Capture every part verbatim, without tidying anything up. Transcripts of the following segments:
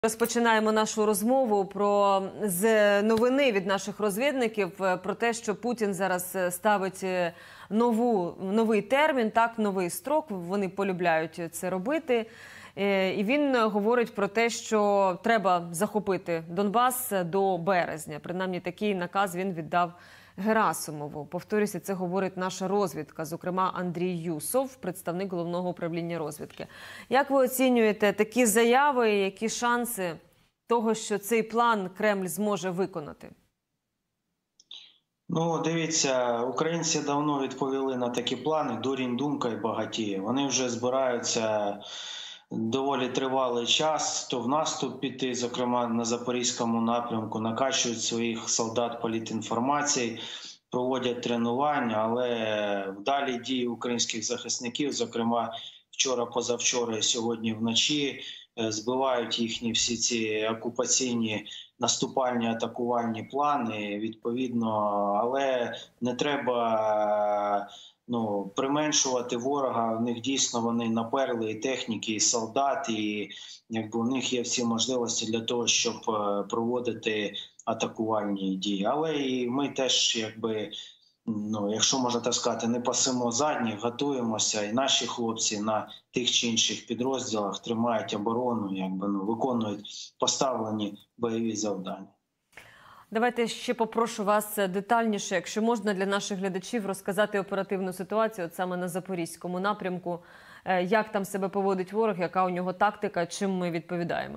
Розпочинаємо нашу розмову про з новини від наших розвідників про те, що Путін зараз ставить нову новий термін, так новий строк. Вони полюбляють це робити. І він говорить про те, що треба захопити Донбас до березня. Принаймні такий наказ він віддав Герасимову. Повторюся, це говорить наша розвідка, зокрема Андрій Юсов, представник Головного управління розвідки. Як ви оцінюєте такі заяви, які шанси того, що цей план Кремль зможе виконати? Ну, дивіться, українці давно відповіли на такі плани, дурінь, думка і багатіє. Вони вже збираються доволі тривалий час, то в наступ піти, зокрема на Запорізькому напрямку, накачують своїх солдат політінформації, проводять тренування, але вдалі дії українських захисників, зокрема вчора, позавчора і сьогодні вночі, збивають їхні всі ці окупаційні наступальні, атакувальні плани, відповідно, але не треба ну, применшувати ворога. В них дійсно вони наперли і техніки, і солдат, і якби у них є всі можливості для того, щоб проводити атакувальні дії. Але і ми теж, якби, ну, якщо можна так сказати, не пасимо задніх, готуємося, і наші хлопці на тих чи інших підрозділах тримають оборону, якби, ну, виконують поставлені бойові завдання. Давайте ще попрошу вас детальніше, якщо можна, для наших глядачів розказати оперативну ситуацію от саме на Запорізькому напрямку. Як там себе поводить ворог, яка у нього тактика, чим ми відповідаємо?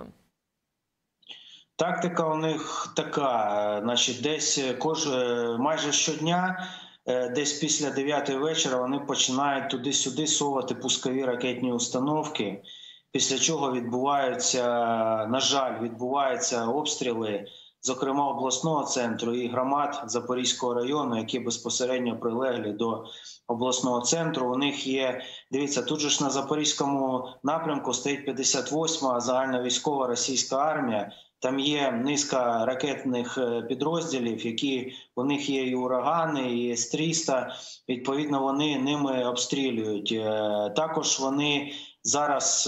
Тактика у них така, значить, десь кож... майже щодня, десь після дев'ятої вечора вони починають туди-сюди совати пускові ракетні установки, після чого відбуваються, на жаль, відбуваються обстріли, зокрема обласного центру і громад Запорізького району, які безпосередньо прилеглі до обласного центру. У них є, дивіться, тут же ж на Запорізькому напрямку стоїть п'ятдесят восьма загальновійськова російська армія. Там є низка ракетних підрозділів, які у них є і урагани, і С триста, відповідно вони ними обстрілюють. Також вони зараз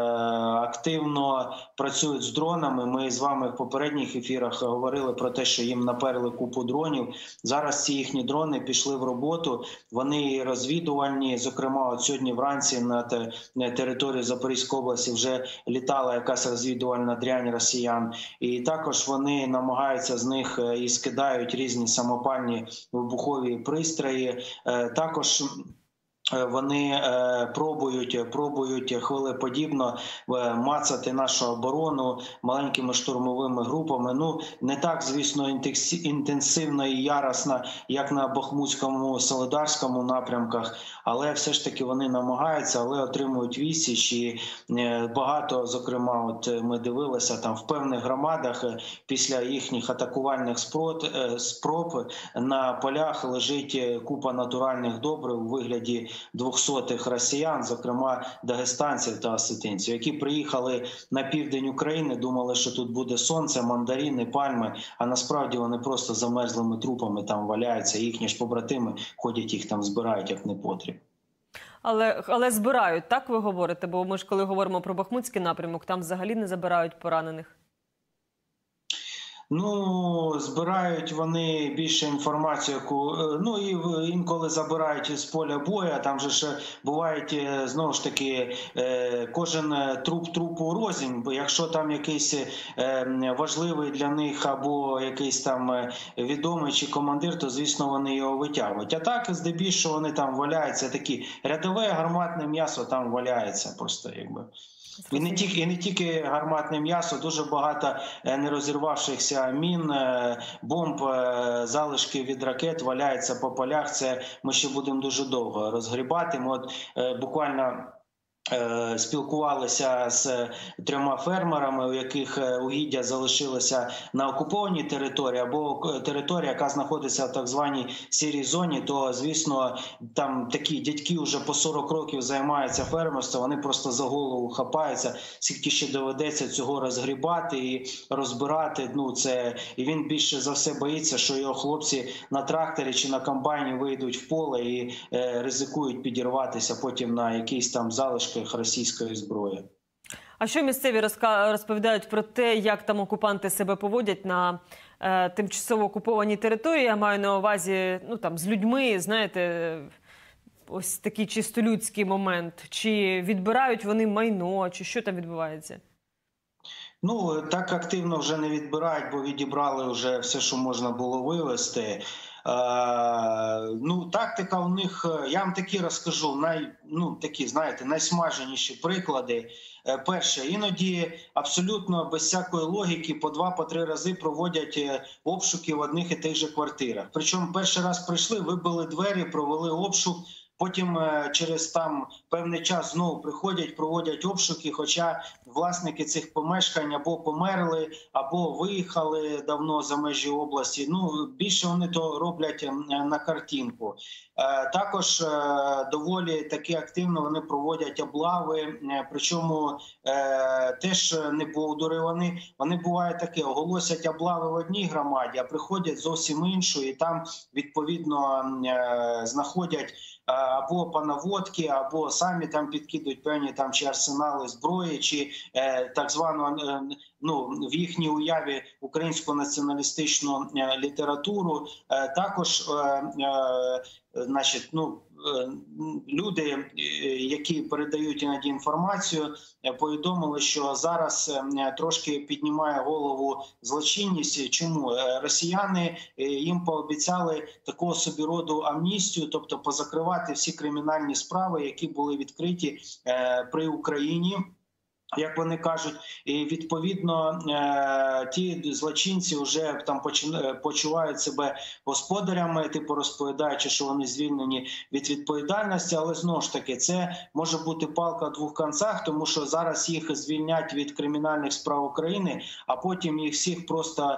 активно працюють з дронами. Ми з вами в попередніх ефірах говорили про те, що їм наперли купу дронів. Зараз ці їхні дрони пішли в роботу. Вони розвідувальні. Зокрема, от сьогодні вранці на території Запорізької області вже літала якась розвідувальна дрянь росіян. І також вони намагаються з них і скидають різні самопальні вибухові пристрої. Також вони е, пробують, пробують хвилеподібно е, мацати нашу оборону маленькими штурмовими групами. Ну, не так, звісно, інтенсивно і яростно, як на Бахмутському, Солидарському напрямках, але все ж таки вони намагаються, але отримують відсіч. І е, багато, зокрема, от ми дивилися, там в певних громадах е, після їхніх атакувальних спроб, е, спроб на полях лежить купа натуральних добрив у вигляді двохсотих росіян, зокрема дагестанців та осетинців, які приїхали на південь України, думали, що тут буде сонце, мандарини, пальми, а насправді вони просто замерзлими трупами там валяються, їхні ж побратими ходять, їх там збирають як непотріб. Але, але збирають, так ви говорите? Бо ми ж коли говоримо про Бахмутський напрямок, там взагалі не забирають поранених. Ну, збирають вони більше інформацію, яку, ну, і інколи забирають з поля бою, там же ж бувають, знову ж таки, кожен труп трупу рознь, бо якщо там якийсь важливий для них або якийсь там відомий чи командир, то, звісно, вони його витягують. А так, здебільшого, вони там валяються, такі рядове гарматне м'ясо там валяється просто, якби. І не тільки, і не тільки гарматне м'ясо, дуже багато нерозірвавшихся мін, бомб, залишки від ракет валяються по полях. Це ми ще будемо дуже довго розгрібати. Ми от буквально спілкувалися з трьома фермерами, у яких угіддя залишилося на окупованій території або територія, яка знаходиться в так званій сірій зоні, то, звісно, там такі дядьки вже по сорок років займаються фермерством, вони просто за голову хапаються, скільки ще доведеться цього розгрібати і розбирати. Ну, це... І він більше за все боїться, що його хлопці на тракторі чи на комбайні вийдуть в поле і е, ризикують підірватися потім на якийсь там залишках російської зброї. А що місцеві розка- розповідають про те, як там окупанти себе поводять на е, тимчасово окупованій території? Я маю на увазі, ну там з людьми, знаєте, ось такий чисто людський момент. Чи відбирають вони майно, чи що там відбувається? Ну, так активно вже не відбирають, бо відібрали вже все, що можна було вивезти. Е, ну, тактика у них, я вам такі розкажу, най, ну, такі, знаєте, найсмаженіші приклади. Е, перше, іноді абсолютно без всякої логіки по два-по три рази проводять обшуки в одних і тих же квартирах. Причому перший раз прийшли, вибили двері, провели обшук. Потім через там певний час знову приходять, проводять обшуки, хоча власники цих помешкань або померли, або виїхали давно за межі області. Ну, більше вони то роблять на картинку. Також доволі таки активно вони проводять облави, причому теж не бовдури вони. Вони бувають таке, оголосять облави в одній громаді, а приходять зовсім іншу, і там відповідно знаходять або по наводці, або самі там підкидують певні там чи арсенали зброї, чи е, так звану е, ну, в їхній уяві українську націоналістичну е, літературу. Е, також е, е, значить, ну, люди, які передають іноді інформацію, повідомили, що зараз трошки піднімає голову злочинність. Чому? Росіяни їм пообіцяли такого собі роду амністію, тобто позакривати всі кримінальні справи, які були відкриті при Україні. Як вони кажуть, і відповідно ті злочинці вже там почувають себе господарями, типу розповідаючи, що вони звільнені від відповідальності, але знову ж таки це може бути палка в двох кінцях, тому що зараз їх звільнять від кримінальних справ України, а потім їх всіх просто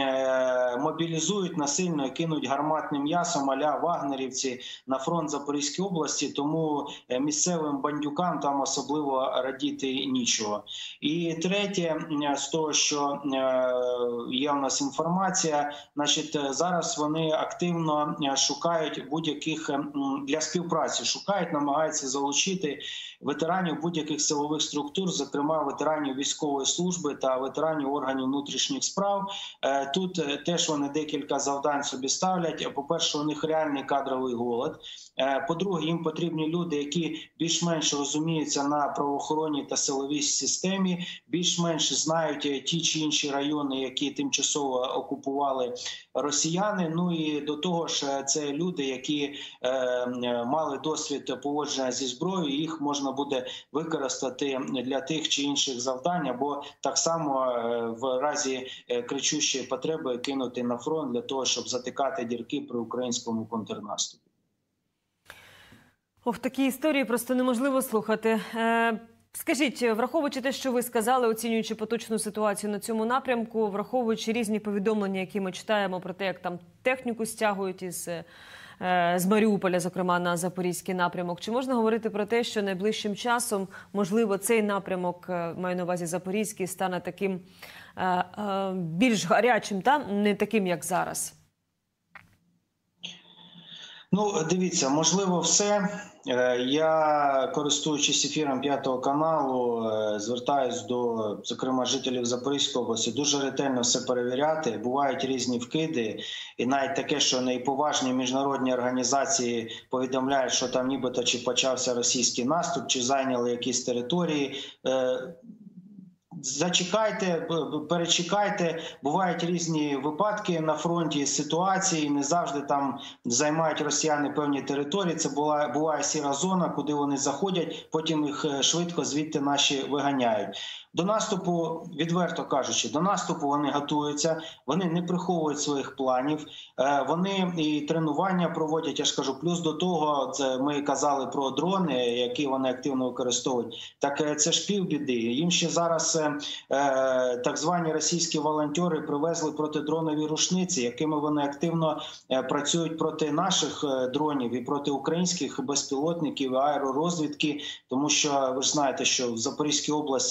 мобілізують насильно і кинуть гарматним м'ясом а-ля вагнерівці на фронт Запорізької області, тому місцевим бандюкам там особливо радіти нічого. І третє, з того, що є у нас інформація, значить, зараз вони активно шукають будь-яких для співпраці, шукають, намагаються залучити ветеранів будь-яких силових структур, зокрема ветеранів військової служби та ветеранів органів внутрішніх справ. Тут теж вони декілька завдань собі ставлять. По-перше, у них реальний кадровий голод. По-друге, їм потрібні люди, які більш-менш розуміються на правоохоронній та силовій системі, більш-менш знають ті чи інші райони, які тимчасово окупували росіяни. Ну і до того ж, це люди, які е, мали досвід поводження зі зброєю, їх можна буде використати для тих чи інших завдань, або так само е, в разі кричущої потреби кинути на фронт для того, щоб затикати дірки при українському контрнаступі. Ох, такі історії просто неможливо слухати. Е, скажіть, враховуючи те, що ви сказали, оцінюючи поточну ситуацію на цьому напрямку, враховуючи різні повідомлення, які ми читаємо про те, як там техніку стягують із, е, з Маріуполя, зокрема на Запорізький напрямок, чи можна говорити про те, що найближчим часом, можливо, цей напрямок, маю на увазі Запорізький, стане таким е, е, більш гарячим, та не таким, як зараз? Ну, дивіться, можливо, все. Я, користуючись ефіром п'ятого каналу, звертаюсь до, зокрема, жителів Запорізької області, дуже ретельно все перевіряти. Бувають різні вкиди, і навіть таке, що найповажні міжнародні організації повідомляють, що там нібито чи почався російський наступ, чи зайняли якісь території. Зачекайте, перечекайте, бувають різні випадки на фронті, ситуації, не завжди там займають росіяни певні території, це була, буває сіра зона, куди вони заходять, потім їх швидко звідти наші виганяють. До наступу, відверто кажучи, до наступу вони готуються, вони не приховують своїх планів, вони і тренування проводять, я ж кажу, плюс до того, це ми казали про дрони, які вони активно використовують, так це ж півбіди. Їм ще зараз так звані російські волонтери привезли протидронові рушниці, якими вони активно працюють проти наших дронів і проти українських безпілотників, аеророзвідки, тому що ви ж знаєте, що в Запорізькій області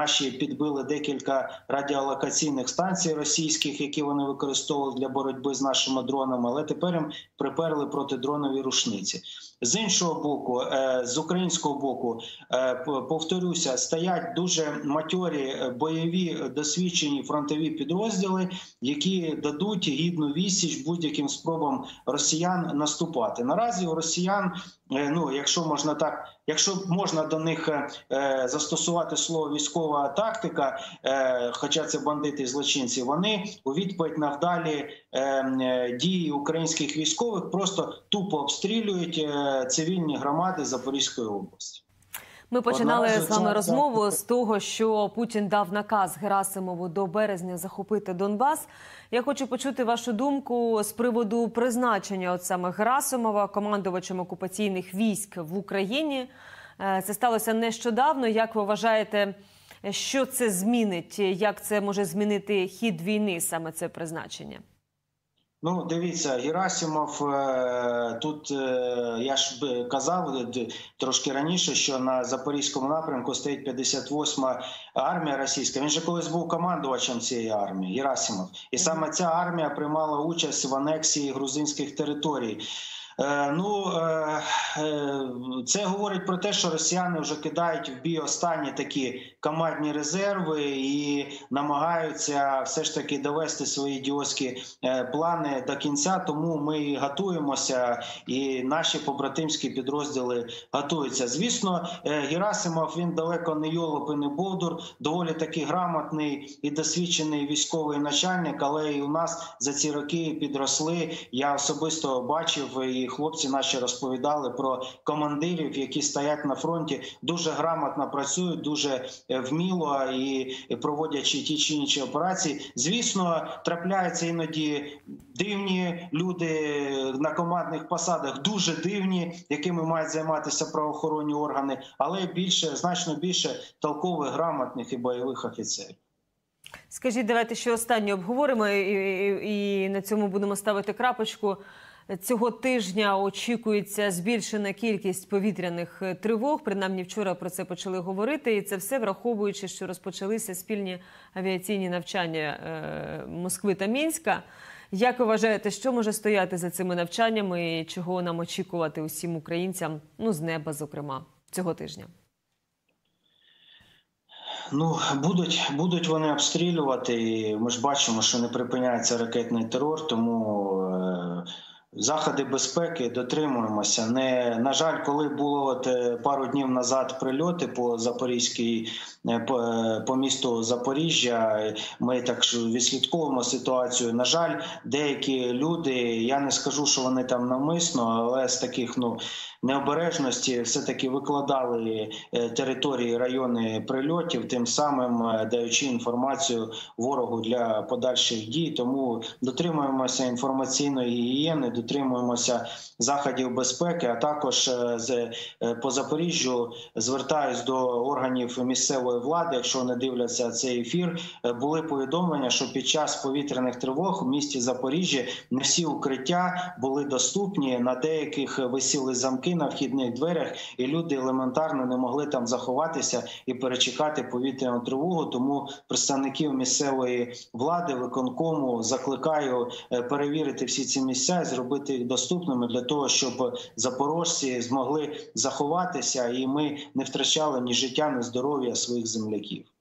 наші підбили декілька радіолокаційних станцій російських, які вони використовували для боротьби з нашими дронами, але тепер їм приперли протидронові рушниці. З іншого боку, з українського боку, повторюся, стоять дуже матьорі бойові досвідчені фронтові підрозділи, які дадуть гідну відсіч будь-яким спробам росіян наступати. Наразі у росіян, ну, якщо можна так, якщо можна до них е, застосувати слово військова тактика, е, хоча це бандити і злочинці, вони у відповідь на вдалі е, дії українських військових просто тупо обстрілюють е, цивільні громади Запорізької області. Ми починали з вами розмову з того, що Путін дав наказ Герасимову до березня захопити Донбас. Я хочу почути вашу думку з приводу призначення от саме Герасимова командувачем окупаційних військ в Україні. Це сталося нещодавно. Як ви вважаєте, що це змінить? Як це може змінити хід війни, саме це призначення? Ну, дивіться, Герасимов, тут, я ж казав трошки раніше, що на Запорізькому напрямку стоїть п'ятдесят восьма армія російська. Він же колись був командувачем цієї армії, Герасимов. І саме ця армія приймала участь в анексії грузинських територій. Ну, це говорить про те, що росіяни вже кидають в бій останні такі командні резерви і намагаються все ж таки довести свої ідіотські плани до кінця. Тому ми готуємося, і наші побратимські підрозділи готуються. Звісно, Герасимов, він далеко не йолоп і не бовдур, доволі таки грамотний і досвідчений військовий начальник, але і у нас за ці роки підросли. Я особисто бачив, і хлопці наші розповідали про командирів, які стоять на фронті, дуже грамотно працюють, дуже вміло і проводячи ті чи інші операції. Звісно, трапляються іноді дивні люди на командних посадах, дуже дивні, якими мають займатися правоохоронні органи, але більше, значно більше толкових, грамотних і бойових офіцерів. Скажіть, давайте ще останнє обговоримо і, і, і на цьому будемо ставити крапочку. Цього тижня очікується збільшена кількість повітряних тривог. Принаймні вчора про це почали говорити. І це все враховуючи, що розпочалися спільні авіаційні навчання Москви та Мінська. Як ви вважаєте, що може стояти за цими навчаннями і чого нам очікувати усім українцям, ну, з неба, зокрема, цього тижня? Ну, будуть, будуть вони обстрілювати. І ми ж бачимо, що не припиняється ракетний терор, тому е заходи безпеки дотримуємося. Не, на жаль, коли було от пару днів назад прильоти по Запорізькій, по, по місту Запоріжжя, ми так відслідковуємо ситуацію. На жаль, деякі люди, я не скажу, що вони там навмисно, але з таких, ну, необережності все-таки викладали території, райони прильотів, тим самим даючи інформацію ворогу для подальших дій. Тому дотримуємося інформаційної гігієни, дотримуємося заходів безпеки, а також з, по Запоріжжю звертаюсь до органів місцевої влади, якщо вони дивляться цей ефір, були повідомлення, що під час повітряних тривог в місті Запоріжжя не всі укриття були доступні, на деяких висіли замки на вхідних дверях, і люди елементарно не могли там заховатися і перечекати повітряну тривогу. Тому представників місцевої влади, виконкому закликаю перевірити всі ці місця і зробити їх доступними для того, щоб запорожці змогли заховатися і ми не втрачали ні життя, ні здоров'я своїх земляків.